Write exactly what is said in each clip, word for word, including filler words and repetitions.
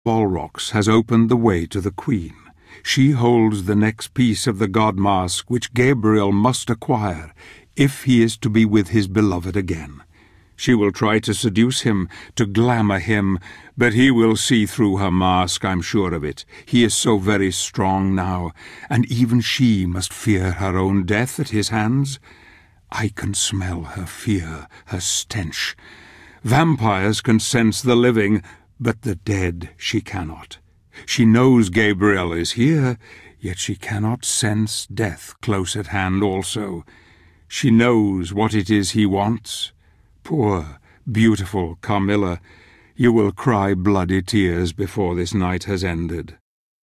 Balrox has opened the way to the Queen. She holds the next piece of the god mask which Gabriel must acquire if he is to be with his beloved again. She will try to seduce him, to glamour him, but he will see through her mask, I'm sure of it. He is so very strong now, and even she must fear her own death at his hands. I can smell her fear, her stench. Vampires can sense the living, but the dead she cannot. She knows Gabriel is here, yet she cannot sense death close at hand also. She knows what it is he wants. Poor, beautiful Carmilla, you will cry bloody tears before this night has ended.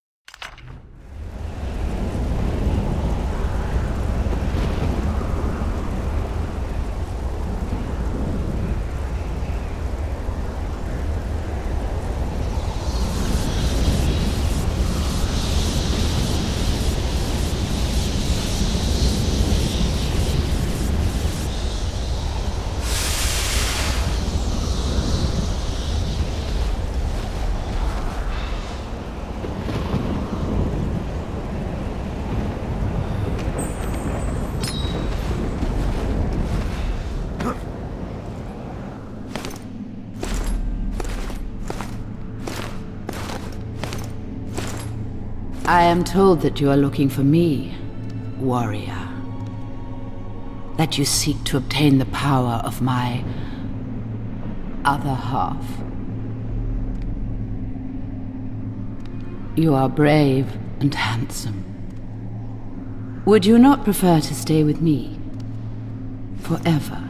I am told that you are looking for me, warrior. That you seek to obtain the power of my other half. You are brave and handsome. Would you not prefer to stay with me forever?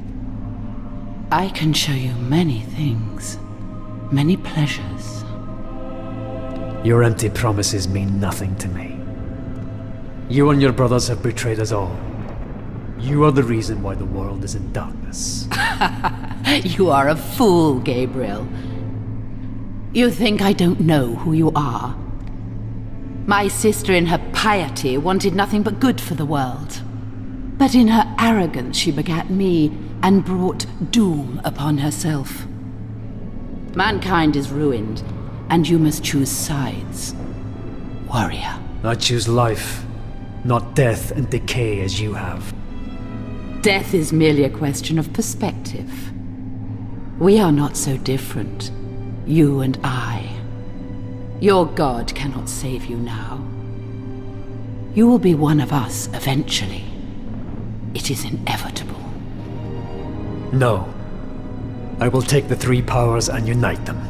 I can show you many things, many pleasures. Your empty promises mean nothing to me. You and your brothers have betrayed us all. You are the reason why the world is in darkness. You are a fool, Gabriel. You think I don't know who you are? My sister in her piety wanted nothing but good for the world. But in her arrogance she begat me and brought doom upon herself. Mankind is ruined, and you must choose sides, warrior. I choose life, not death and decay as you have. Death is merely a question of perspective. We are not so different, you and I. Your god cannot save you now. You will be one of us eventually. It is inevitable. No. I will take the three powers and unite them.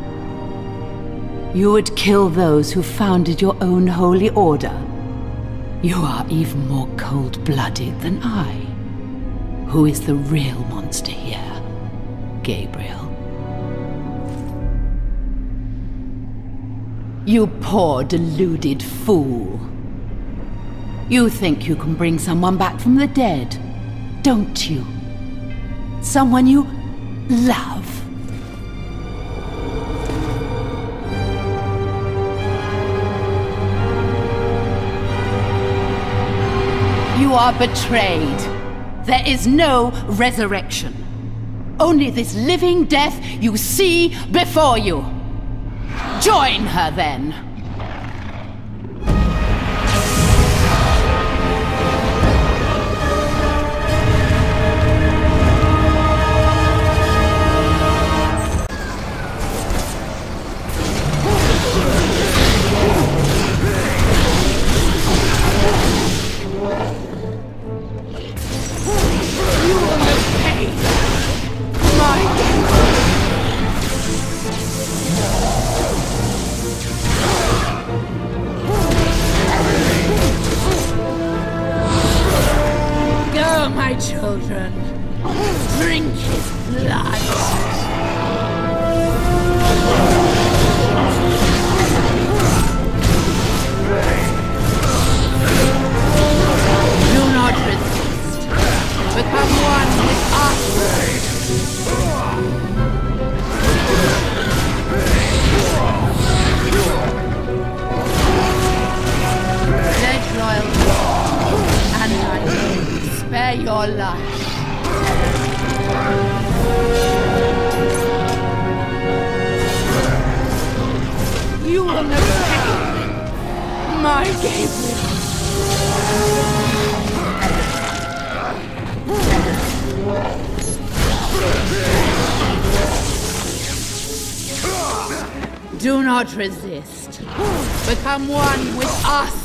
You would kill those who founded your own holy order. You are even more cold-blooded than I. Who is the real monster here, Gabriel? You poor, deluded fool. You think you can bring someone back from the dead, don't you? Someone you love. You are betrayed. There is no resurrection. Only this living death you see before you. Join her then. Children, drink his blood. Do not resist. Become one with us. Pledge loyalty, and I will spare your life. You will never kill my Gabriel. Do not resist. Become one with us.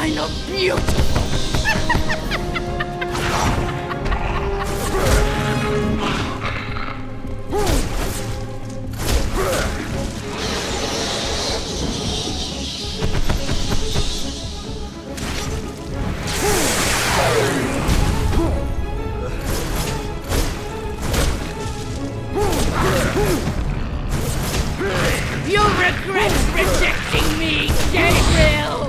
I not beautiful? You'll regret rejecting me, Gabriel!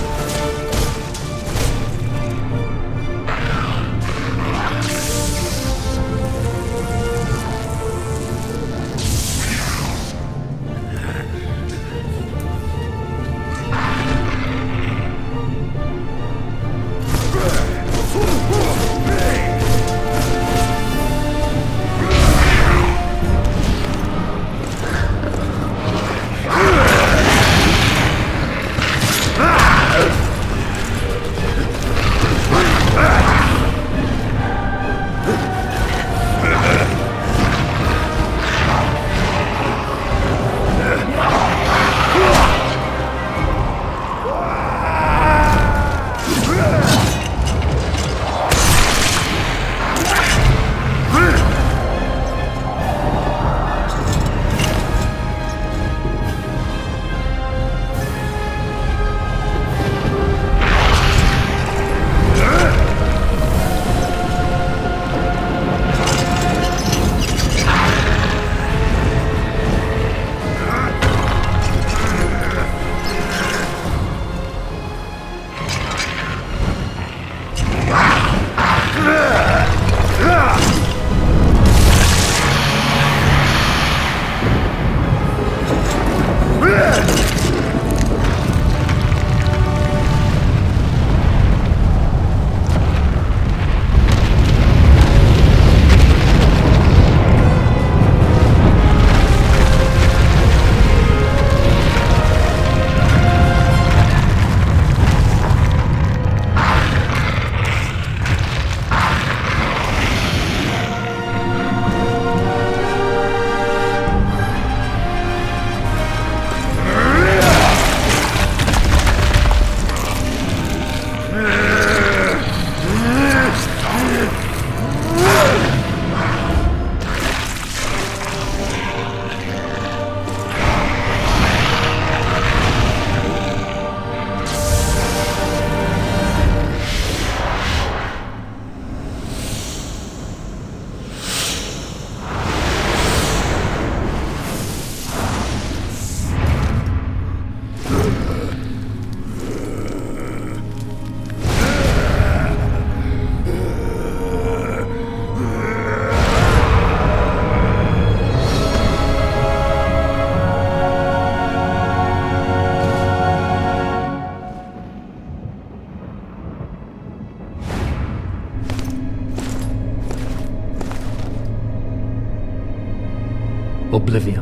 Oblivion,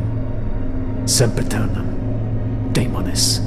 Sempiternum, Daemonis.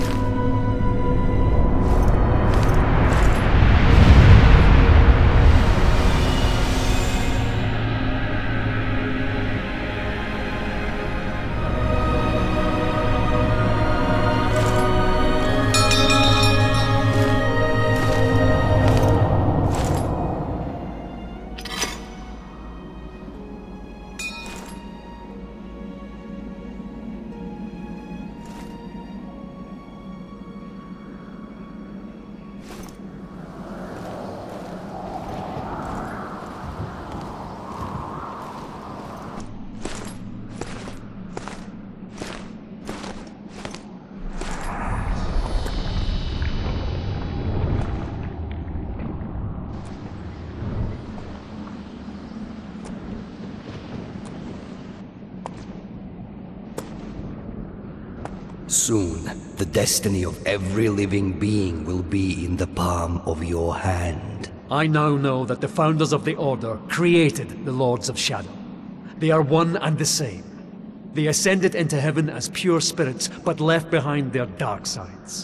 Soon, the destiny of every living being will be in the palm of your hand. I now know that the founders of the Order created the Lords of Shadow. They are one and the same. They ascended into heaven as pure spirits, but left behind their dark sides.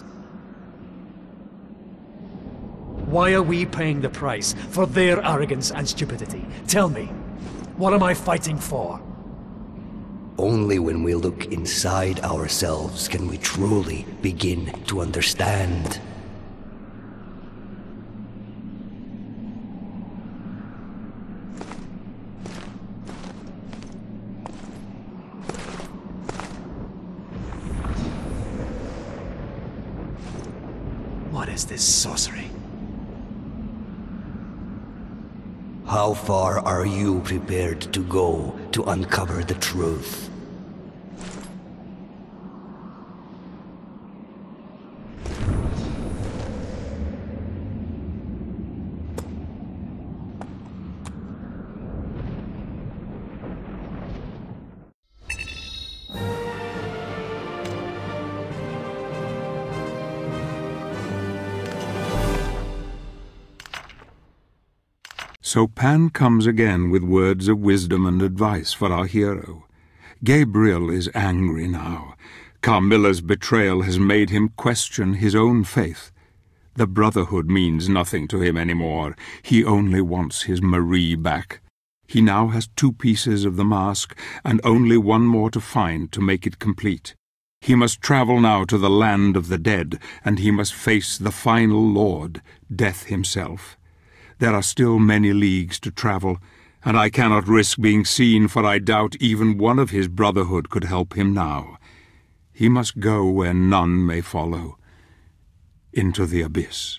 Why are we paying the price for their arrogance and stupidity? Tell me, what am I fighting for? Only when we look inside ourselves can we truly begin to understand. What is this sorcery? How far are you prepared to go to uncover the truth? So Pan comes again with words of wisdom and advice for our hero. Gabriel is angry now. Carmilla's betrayal has made him question his own faith. The Brotherhood means nothing to him anymore. He only wants his Marie back. He now has two pieces of the mask, and only one more to find to make it complete. He must travel now to the land of the dead, and he must face the final Lord, Death himself. There are still many leagues to travel, and I cannot risk being seen, for I doubt even one of his Brotherhood could help him now. He must go where none may follow, into the abyss.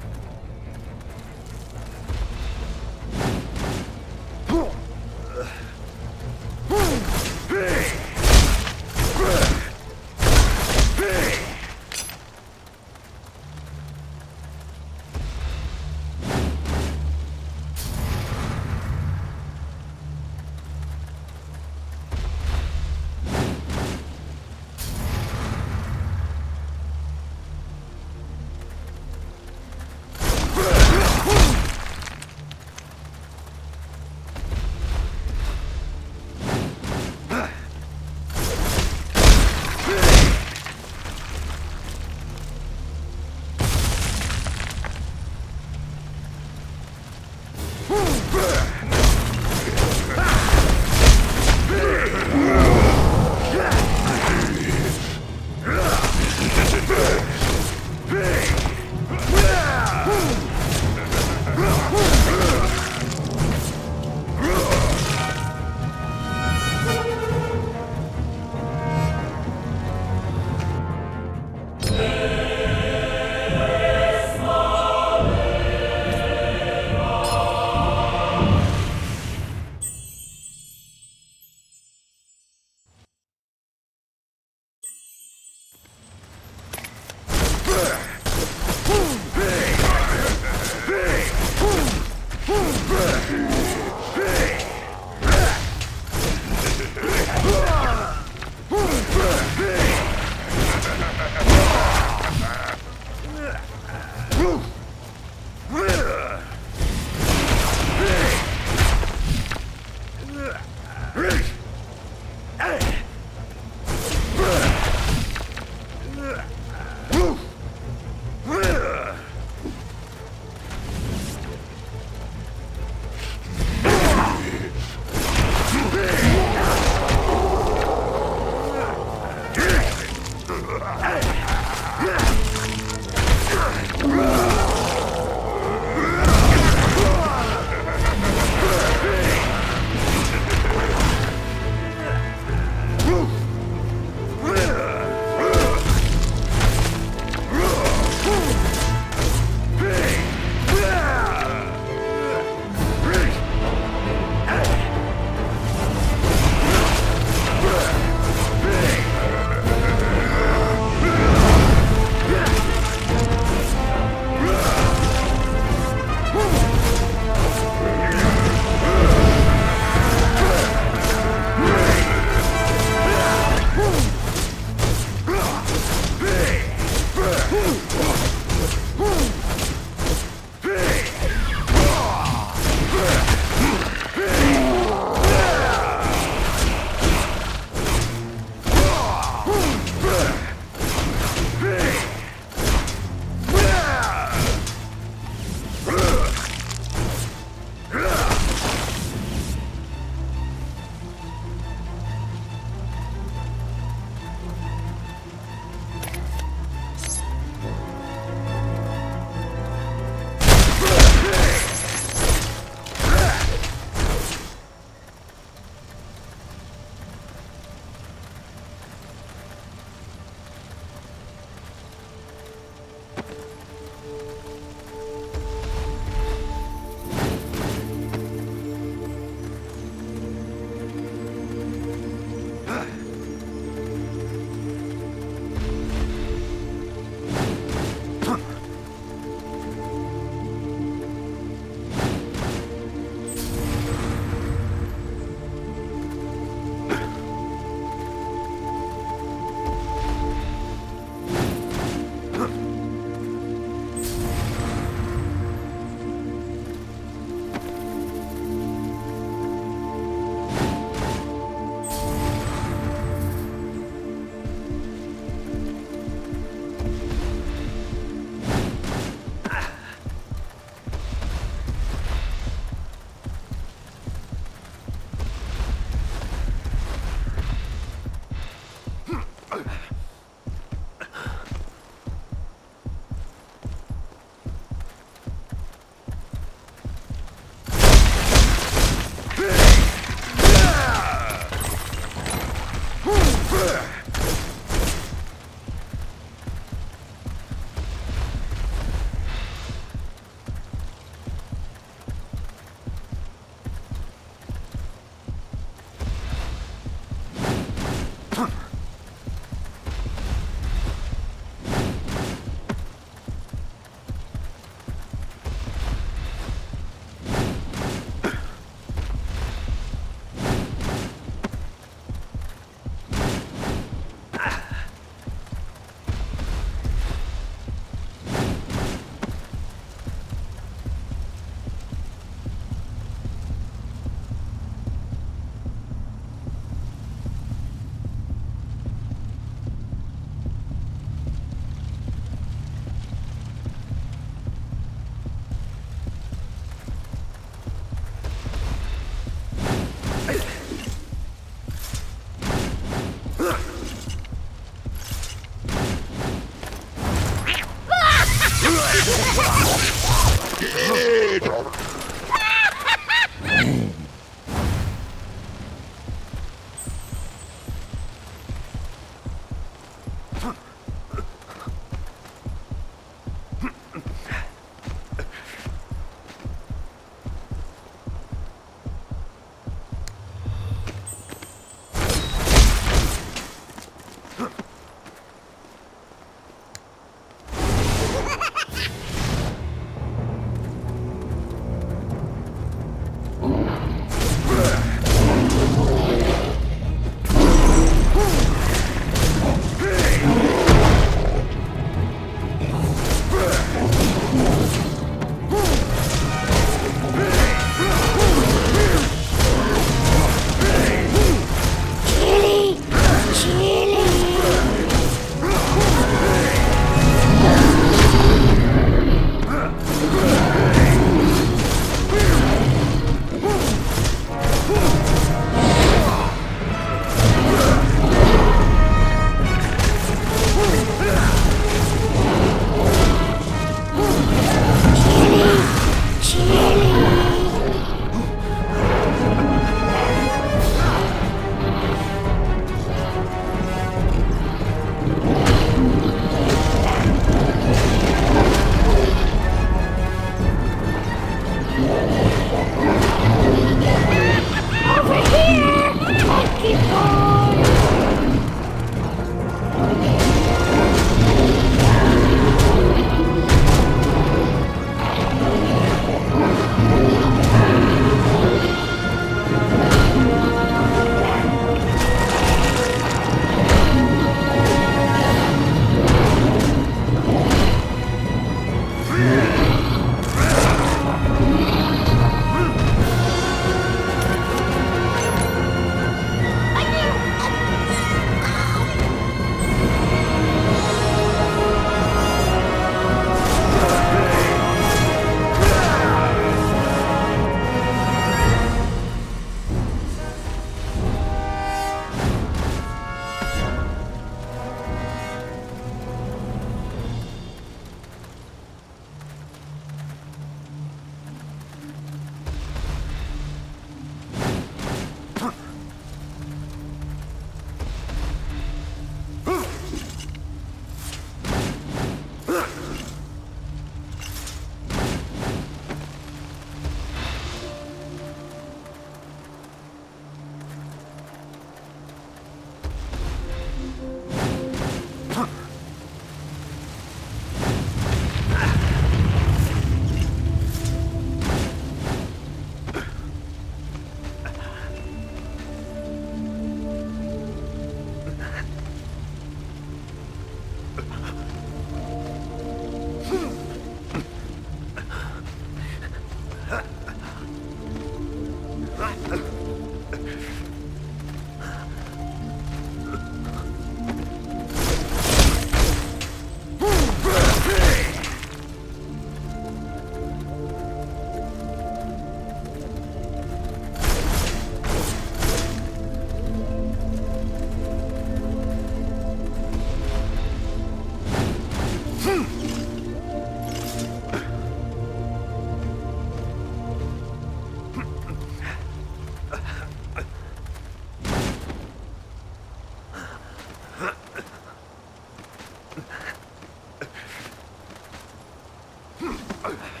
Ugh.